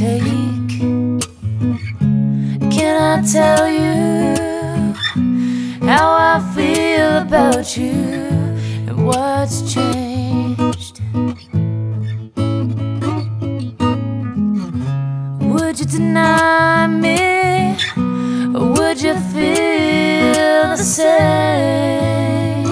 take. Can I tell you how I feel about you and what's changed? Would you deny me, or would you feel the same?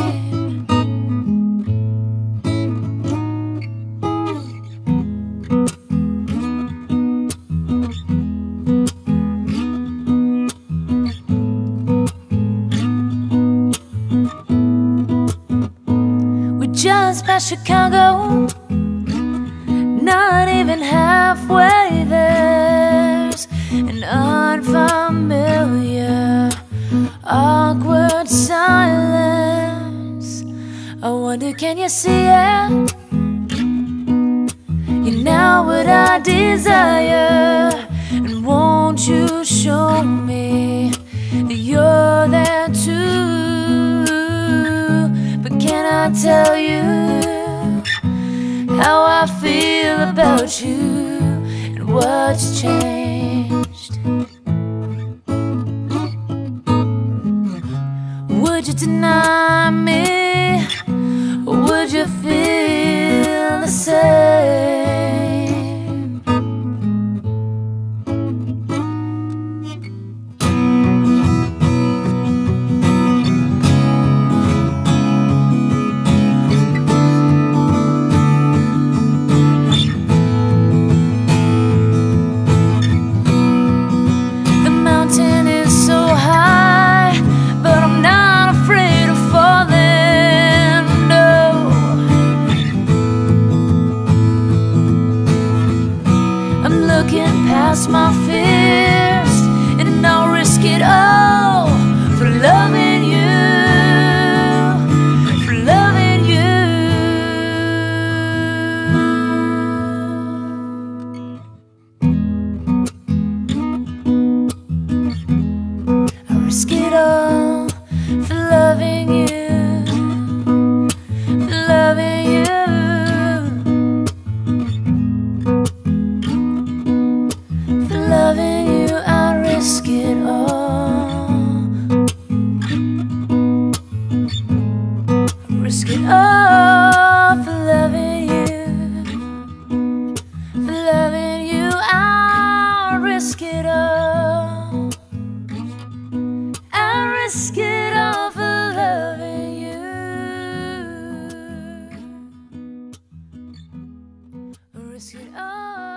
We just passed Chicago, not even halfway there's an unfamiliar, awkward silence. I wonder, can you see it? You're not what I desire, and won't you show me that you're there too? But can I tell you how I feel about you and what's changed? Would you deny me, or would you feel the same? Looking past my fears, and I'll risk it all for loving you, for loving you. I'll risk it all for loving you, for loving you. Loving you, I'll risk it all. Risk it all for loving you. For loving you, I'll risk it all. I'll risk it all for loving you. Risk it all.